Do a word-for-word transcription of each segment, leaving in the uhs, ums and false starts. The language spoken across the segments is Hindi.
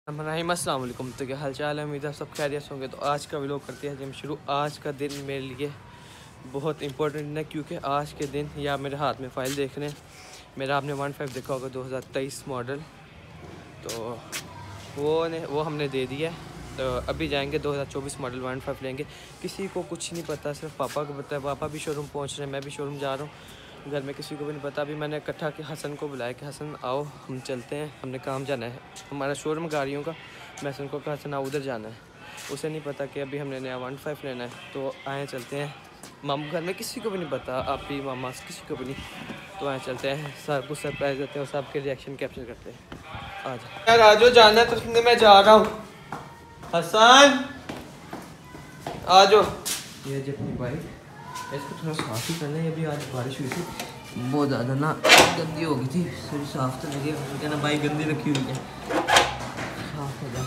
अस्सलाम वालेकुम। तो क्या हाल चाल है, उम्मीद है सब खैरियत होंगे। तो आज का व्लॉग करते हैं हम शुरू। आज का दिन मेरे लिए बहुत इंपॉर्टेंट है क्योंकि आज के दिन या मेरे हाथ में फ़ाइल देख रहे हैं, मेरा आपने वन फाइव देखा होगा दो हज़ार तेईस मॉडल, तो वो ने वो हमने दे दिया है। तो अभी जाएंगे दो हज़ार चौबीस मॉडल वन फाइव लेंगे। किसी को कुछ नहीं पता, सिर्फ पापा को पता है। पापा भी शोरूम पहुँच रहे हैं, मैं भी शोरूम जा रहा हूँ। घर में किसी को भी नहीं पता। अभी मैंने इकट्ठा कि हसन को बुलाया कि हसन आओ हम चलते हैं, हमने काम जाना है, हमारा शोरूम गाड़ियों का। मैं हसन को कहा हसन आओ उधर जाना है। उसे नहीं पता कि अभी हमने नया वन फाइव लेना है। तो आए चलते हैं। मामू घर में किसी को भी नहीं पता, आप भी मामा किसी को भी नहीं। तो आए चलते हैं, सब कुछ सरप्राइज देते हैं और सबके रिएक्शन कैप्चर करते हैं। आज यार आजो जाना है तो मैं जा रहा हूँ। हसन आ जाओ। ये जी अपनी बाइक, इसको थोड़ा साफ ही करना है। अभी आज बारिश हुई थी, बहुत ज़्यादा ना गंदी हो गई थी, थोड़ी साफ तो लगे। क्या ना बाइक गंदी रखी हुई है, साफ हो जाए।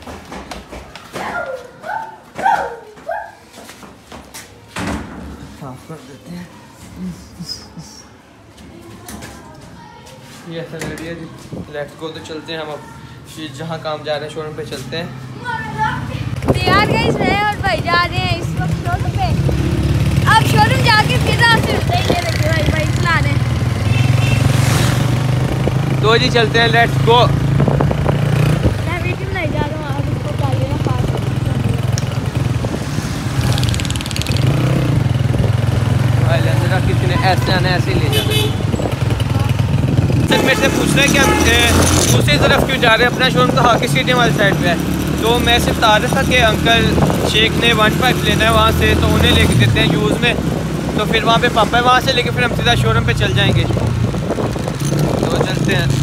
साफ कर देते हैं। ये ऐसा लग रही है जी। Let's go. तो चलते हैं हम अब जहाँ काम जा रहे हैं शोरूम पे चलते हैं। तैयार गाइस मैं और भाई जा रहे हैं इस वक्त शोरूम पे। अब शोरूम जाके फिर रास्ते मिलते हैं। ये देखिए भाई बाइक चला रहे हैं। तो जी चलते हैं, लेट्स गो। मैं वीडियो नहीं जा रहा हूँ, आप इसको कर लेना पास। भाई अंदर किसी ने ऐसे आना ऐसे ही ले जाना। मेरे से पूछ रहे हैं कि हम दूसरी तरफ क्यों जा रहे हैं। अपना शोरूम तो हॉकी स्टेडियम वाली साइड पे है। तो मैं सिर्फ बता रहा था कि अंकल शेख ने वन फाइव लेना है वहाँ से, तो उन्हें लेके देते हैं यूज़ में। तो फिर वहाँ पे पापा है, वहाँ से लेके फिर हम सीधा शोरूम पे चल जाएंगे। तो चलते हैं।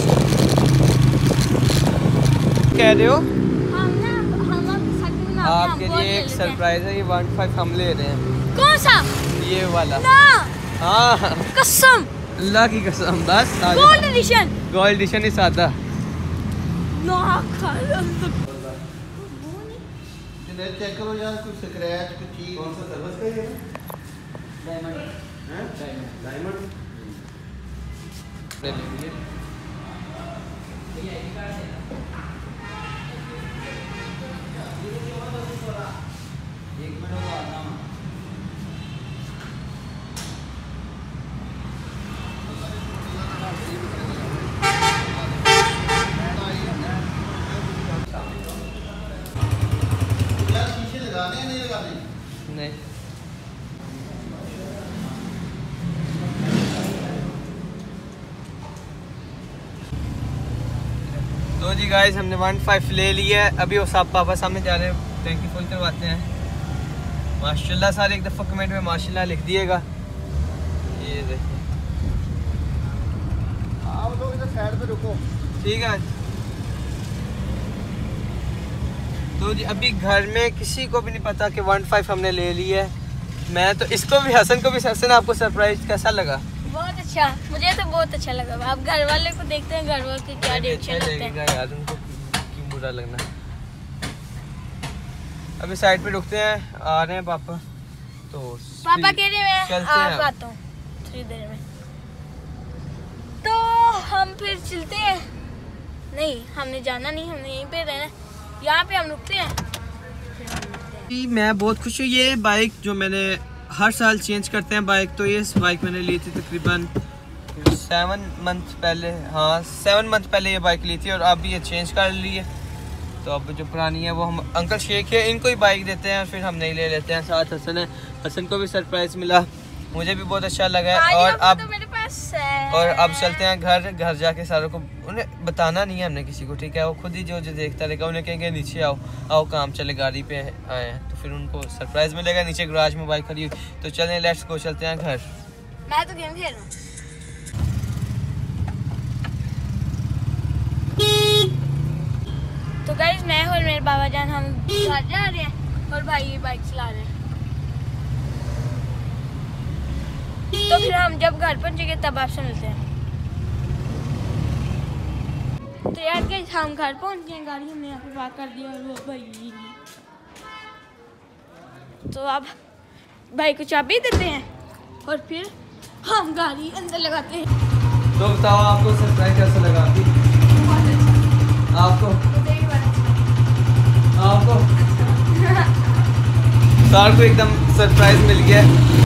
कह रहे हो हम ना हम अब सच में आपके लिए एक सरप्राइज है। ये वन फाइव हम ले रहे हैं। कौन सा? ये वाला ना हाँ, कसम, अल्लाह की कसम। बस गोल्ड एडिशन। गोल्ड एडिशन ही सादा ना चेक करो यार, कुछ स्क्रैच कुछ चीज। कौन सा सर्विस का ये डायमंड है? डायमंड डायमंड ले लीजिए। एक मिनट में आता हूं। नहीं लगाने नहीं। तो जी गाइस हमने वन फाइव ले लिया है। अभी वो सब पापा सामने जा रहे हैं, टैंकी फुल करवाते हैं। माशाल्लाह सारे एक दफ़ा कमेंट में माशाल्लाह लिख दिएगा। ये देखिए, आप लोग इधर साइड पे रुको, ठीक है। तो जी अभी घर में किसी को भी नहीं पता कि वन फाइव हमने ले ली है। मैं तो इसको भी, हसन को भी। हसन आपको सरप्राइज कैसा लगा? बहुत अच्छा, मुझे तो बहुत अच्छा लगा। आप घर वाले को देखते हैं, घर वाले के क्या रिएक्शन होते हैं यार, उनको क्यों बुरा लगना। अभी साइड पे रुकते हैं, आ रहे हैं पापा। तो पापा कह रहे हैं आप आता हूँ थोड़ी देर में। तो हम फिर चलते हैं। नहीं, हमने जाना नहीं, हमने यहीं पे रहना, यहाँ पे हम रुकते हैं। मैं बहुत खुश हूँ। ये बाइक जो मैंने हर साल चेंज करते हैं बाइक, तो ये बाइक मैंने ली थी तकरीबन सेवन मंथ पहले। हाँ सेवन मंथ पहले ये बाइक ली थी और अब ये चेंज कर ली है। तो अब जो पुरानी है वो हम अंकल शेख है, इनको ही बाइक देते हैं और फिर हम नहीं ले लेते हैं। साथ हसन है, हसन को भी सरप्राइज मिला, मुझे भी बहुत अच्छा लगा है। और अब तो मेरे पास है। और अब चलते हैं घर। घर जाके सारों को, उन्हें बताना नहीं है हमने किसी को, ठीक है। वो खुद ही जो जो देखता रहेगा, उन्हें कहेंगे नीचे आओ आओ काम चले, गाड़ी पे आए हैं, तो फिर उनको सरप्राइज मिलेगा। नीचे गराज में बाइक खड़ी हुई। तो चलें, लेट्स गो, चलते हैं घर। मैं तो गेम खेल रहा हूँ। तो गाइस मैं और मेरे बाबा जान हम घर जा रहे हैं और भाई ये बाइक चला रहे हैं। तो फिर हम जब घर पहुंचेंगे तब आपसे मिलते हैं। तो यार गाइस हम घर पहुंच गए, गाड़ी हमने यहाँ पे पार्क कर दी और वो भाई। तो अब भाई को चाबी देते हैं और फिर हम गाड़ी अंदर लगाते हैं। तो बताओ आपको सरप्राइज कैसा लगा? आपको आपको सार को एकदम सरप्राइज मिल गया।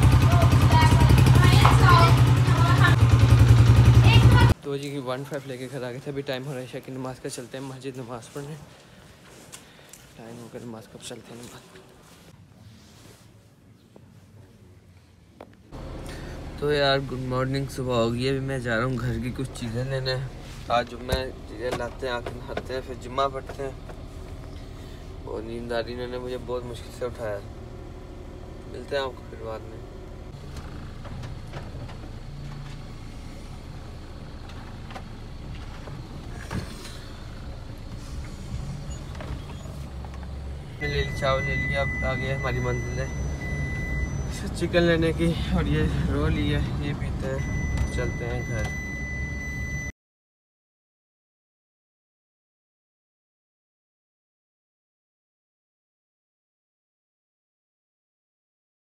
तो जी की वन फाइव लेके घर आ गए थे। अभी टाइम हो रहा है इशा की नमाज का, चलते हैं मस्जिद नमाज पढ़ने। टाइम होकर नमाज कब चलते हैं नमाज। तो यार गुड मॉर्निंग, सुबह हो गई है। अभी मैं जा रहा हूँ घर की कुछ चीज़ें लेने। आज जुम्मे चीज़ें लाते हैं, आके नहाते हैं, फिर जुम्मा पढ़ते हैं। और नींद आ रही, इन्होंने मुझे बहुत मुश्किल से उठाया। मिलते हैं आपको फिर बाद में। ले ली चावल ले लिया, अब आ गया हमारी मंजिल है चिकन लेने की। और ये रोल लिया, ये पीते हैं, चलते हैं घर।